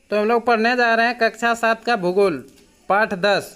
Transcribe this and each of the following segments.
तो हम लोग पढ़ने जा रहे हैं कक्षा 7 का भूगोल पाठ 10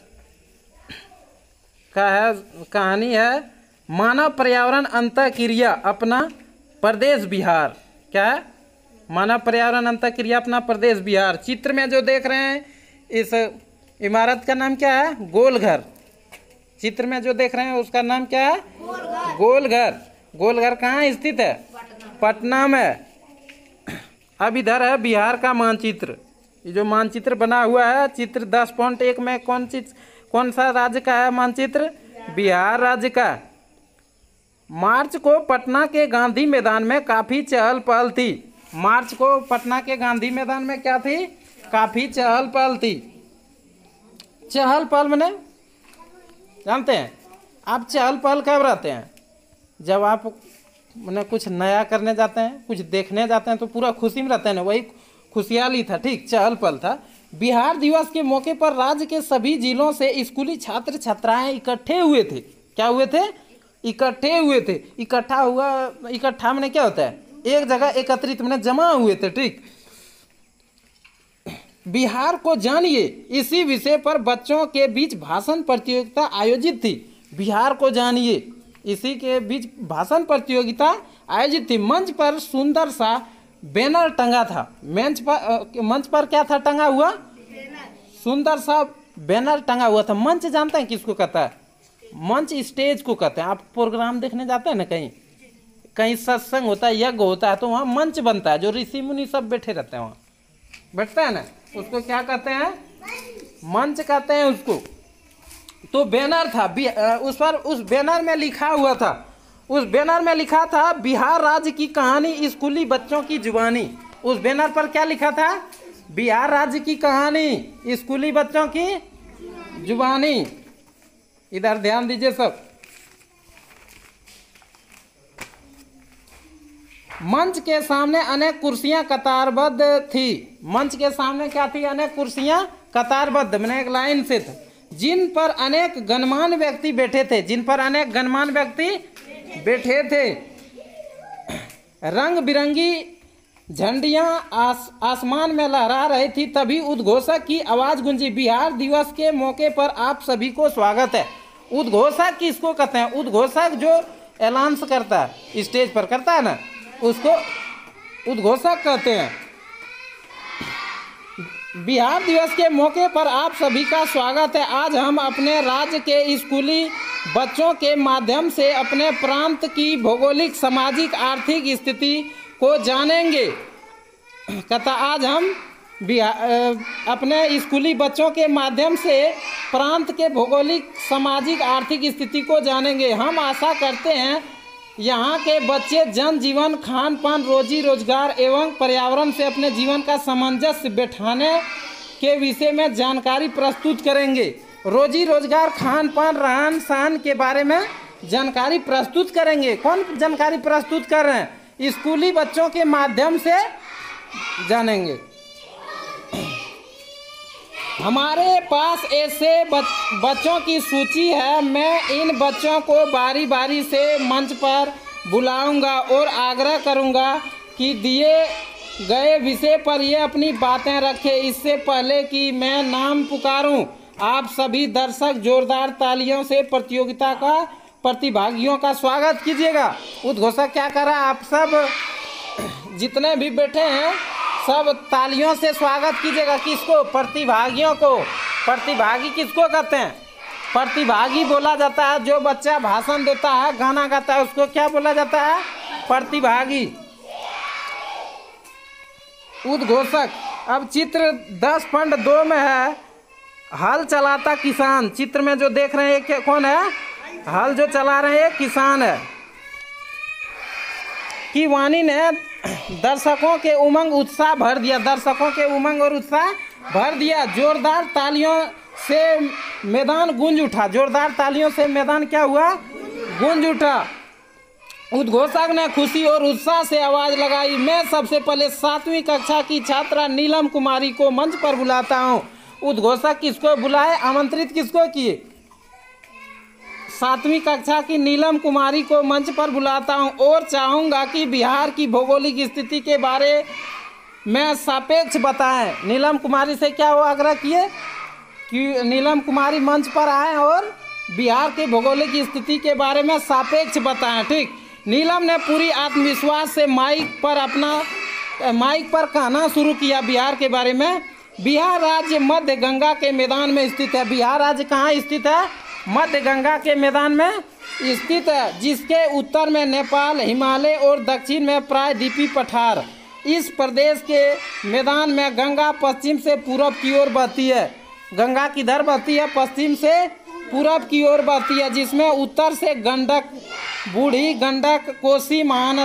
का है। कहानी है मानव पर्यावरण अंतःक्रिया अपना प्रदेश बिहार। क्या है? मानव पर्यावरण अंतःक्रिया अपना प्रदेश बिहार। चित्र में जो देख रहे हैं इस इमारत का नाम क्या है? गोलघर। चित्र में जो देख रहे हैं उसका नाम क्या है? गोलघर। गोलघर कहाँ स्थित है? पटना में। अब इधर है बिहार का मानचित्र। ये जो मानचित्र बना हुआ है चित्र 10.1 में कौन सा राज्य का है मानचित्र? बिहार राज्य का। मार्च को पटना के गांधी मैदान में काफी चहल पहल थी। मार्च को पटना के गांधी मैदान में क्या थी? काफी चहल पहल थी। चहल पहल मैंने जानते हैं आप चहल पहल कब रहते हैं? जब आप मैंने कुछ नया करने जाते हैं, कुछ देखने जाते हैं तो पूरा खुशी में रहते हैं ना, वही खुशहाली था। ठीक, चहल पहल था। बिहार दिवस के मौके पर राज्य के सभी जिलों से स्कूली छात्र छात्राएं इकट्ठे हुए थे। क्या हुए थे? इकट्ठे हुए थे। इकट्ठा मैंने क्या होता है? एक जगह एकत्रित मैंने जमा हुए थे। ठीक, बिहार को जानिए इसी विषय पर बच्चों के बीच भाषण प्रतियोगिता आयोजित थी। बिहार को जानिए इसी के बीच भाषण प्रतियोगिता आयोजित थी। मंच पर सुंदर सा बैनर टंगा था। मंच पर क्या था टंगा हुआ? सुंदर सा बैनर टंगा हुआ था। मंच जानते हैं किसको कहता है? मंच स्टेज को कहते हैं। आप प्रोग्राम देखने जाते हैं ना, कहीं सत्संग होता है, यज्ञ होता है, तो वहाँ मंच बनता है। जो ऋषि मुनि सब बैठे रहते हैं वहाँ, बैठता है ना, उसको क्या कहते हैं? मंच कहते हैं उसको। तो बैनर था, उस पर उस बैनर में लिखा हुआ था, उस बैनर में लिखा था बिहार राज्य की कहानी स्कूली बच्चों की जुबानी। उस बैनर पर क्या लिखा था? बिहार राज्य की कहानी स्कूली बच्चों की जुबानी। इधर ध्यान दीजिए सब। मंच के सामने अनेक कुर्सियां कतारबद्ध थी। मंच के सामने क्या थी? अनेक कुर्सियां कतारबद्ध मैंने एक लाइन से था, जिन पर अनेक गणमान्य व्यक्ति बैठे थे। जिन पर अनेक गणमान्य व्यक्ति बैठे थे। रंग बिरंगी झंडियां आसमान में लहरा रही थी। तभी उद्घोषक की आवाज गूंजी, बिहार दिवस के मौके पर आप सभी को स्वागत है। उद्घोषक किसको कहते हैं? उद्घोषक जो ऐलान करता है, स्टेज पर करता है ना, उसको उद्घोषक कहते हैं। बिहार दिवस के मौके पर आप सभी का स्वागत है। आज हम अपने राज्य के स्कूली बच्चों के माध्यम से अपने प्रांत की भौगोलिक, सामाजिक, आर्थिक स्थिति को जानेंगे। कहता आज हम अपने स्कूली बच्चों के माध्यम से प्रांत के भौगोलिक, सामाजिक, आर्थिक स्थिति को जानेंगे। हम आशा करते हैं यहाँ के बच्चे जनजीवन, खान पान, रोजी रोजगार एवं पर्यावरण से अपने जीवन का सामंजस्य बैठाने के विषय में जानकारी प्रस्तुत करेंगे। रोजी रोजगार, खान पान, रहन सहन के बारे में जानकारी प्रस्तुत करेंगे। कौन जानकारी प्रस्तुत कर रहे हैं? स्कूली बच्चों के माध्यम से जानेंगे। हमारे पास ऐसे बच्चों की सूची है। मैं इन बच्चों को बारी बारी से मंच पर बुलाऊंगा और आग्रह करूंगा कि दिए गए विषय पर ये अपनी बातें रखें। इससे पहले कि मैं नाम पुकारूं, आप सभी दर्शक जोरदार तालियों से प्रतियोगिता का प्रतिभागियों का स्वागत कीजिएगा। उद्घोषक क्या कर रहा है? आप सब जितने भी बैठे हैं सब तालियों से स्वागत कीजिएगा। किसको? प्रतिभागियों को। प्रतिभागी किसको कहते हैं? प्रतिभागी बोला जाता है। जो बच्चा भाषण देता है, गाना गाता है, उसको क्या बोला जाता है? प्रतिभागी। उद्घोषक। अब चित्र 10.2 में है हल चलाता किसान। चित्र में जो देख रहे हैं कौन है? हल जो चला रहे हैं किसान है। की वाणी ने दर्शकों के उमंग उत्साह भर दिया। दर्शकों के उमंग और उत्साह भर दिया। जोरदार तालियों से मैदान गूंज उठा। जोरदार तालियों से मैदान क्या हुआ? गूंज उठा। उद्घोषक ने खुशी और उत्साह से आवाज लगाई, मैं सबसे पहले 7वीं कक्षा की छात्रा नीलम कुमारी को मंच पर बुलाता हूँ। उद्घोषक किसको बुलाए? आमंत्रित किसको किए? 7वीं कक्षा की नीलम कुमारी को मंच पर बुलाता हूं और चाहूंगा कि बिहार की भौगोलिक स्थिति के बारे में सापेक्ष बताएं। नीलम कुमारी से क्या वो आग्रह किए कि नीलम कुमारी मंच पर आए और बिहार की भौगोलिक स्थिति के बारे में सापेक्ष बताएं। ठीक, नीलम ने पूरी आत्मविश्वास से माइक पर कहना शुरू किया बिहार के बारे में। बिहार राज्य मध्य गंगा के मैदान में स्थित है। बिहार राज्य कहाँ स्थित है? मध्य गंगा के मैदान में स्थित है, जिसके उत्तर में नेपाल, हिमालय और दक्षिण में प्रायद्वीपीय पठार। इस प्रदेश के मैदान में गंगा पश्चिम से पूरब की ओर बहती है। गंगा किधर बहती है? पश्चिम से पूरब की ओर बहती है, जिसमें उत्तर से गंडक, बूढ़ी गंडक, कोसी,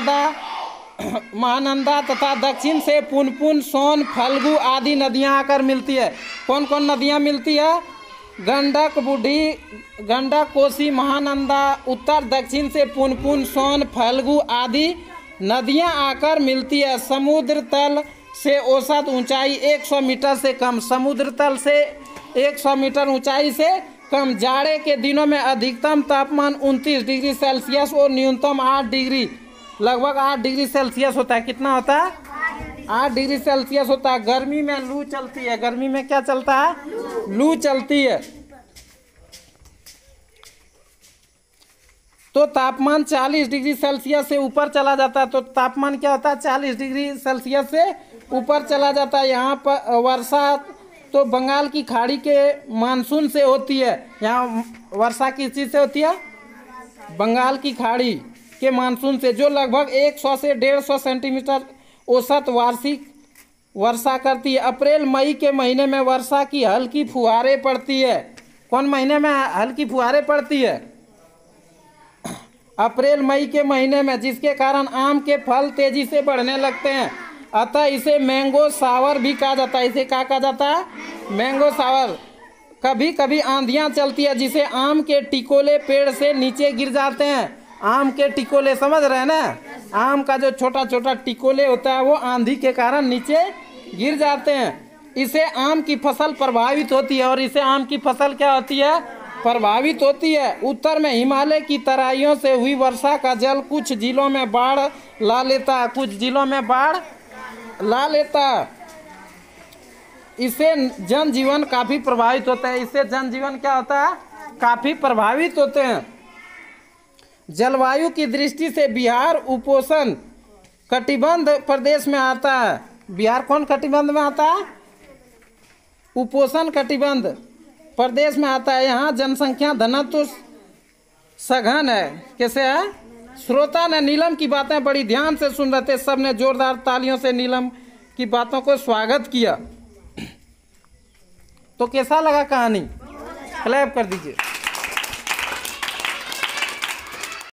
महानंदा तथा दक्षिण से पुनपुन, सोन, फल्गु आदि नदियां आकर मिलती है। कौन कौन नदियां मिलती है? गंडक, बूढ़ी गंडक, कोसी, महानंदा, उत्तर दक्षिण से पुनपुन, सोन, फल्गु आदि नदियां आकर मिलती है। समुद्र तल से औसत ऊंचाई 100 मीटर से कम। समुद्र तल से 100 मीटर ऊंचाई से कम। जाड़े के दिनों में अधिकतम तापमान 29 डिग्री सेल्सियस और न्यूनतम 8 डिग्री, लगभग 8 डिग्री सेल्सियस होता है। कितना होता है? 8 डिग्री सेल्सियस होता है। गर्मी में लू चलती है। गर्मी में क्या चलता है? लू चलती है। तो तापमान 40 डिग्री सेल्सियस से ऊपर चला जाता है। तो तापमान क्या होता है? 40 डिग्री सेल्सियस से ऊपर चला जाता है। यहाँ पर वर्षा तो बंगाल की खाड़ी के मानसून से होती है। यहाँ वर्षा किस चीज़ से होती है? बंगाल की खाड़ी के मानसून से, जो लगभग 100 से 150 सेंटीमीटर औसत वार्षिक वर्षा करती है। अप्रैल मई के महीने में वर्षा की हल्की फुहारें पड़ती है। कौन महीने में हल्की फुहारें पड़ती है? अप्रैल मई के महीने में, जिसके कारण आम के फल तेजी से बढ़ने लगते हैं। अतः इसे मैंगो सावर भी कहा जाता है। इसे क्या कहा जाता है? Mango shower. कभी कभी आंधियां चलती है, जिसे आम के टिकोले पेड़ से नीचे गिर जाते हैं। आम के टिकोले समझ रहे हैं ना? आम का जो छोटा छोटा टिकोले होता है वो आंधी के कारण नीचे गिर जाते हैं। इससे आम की फसल प्रभावित होती है। और इससे आम की फसल क्या होती है? प्रभावित होती है। उत्तर में हिमालय की तराइयों से हुई वर्षा का जल कुछ जिलों में बाढ़ ला लेता है। कुछ जिलों में बाढ़ ला लेता है। इससे जनजीवन काफ़ी प्रभावित होता है। इससे जनजीवन क्या होता है? काफ़ी प्रभावित होते हैं। जलवायु की दृष्टि से बिहार उपोष्ण कटिबंध प्रदेश में आता है। बिहार कौन कटिबंध में आता है? उपोष्ण कटिबंध प्रदेश में आता है। यहाँ जनसंख्या घनत्व सघन है। कैसे है? श्रोता ने नीलम की बातें बड़ी ध्यान से सुन रहे थे। सब ने जोरदार तालियों से नीलम की बातों को स्वागत किया। तो कैसा लगा कहानी? क्लैप कर दीजिए।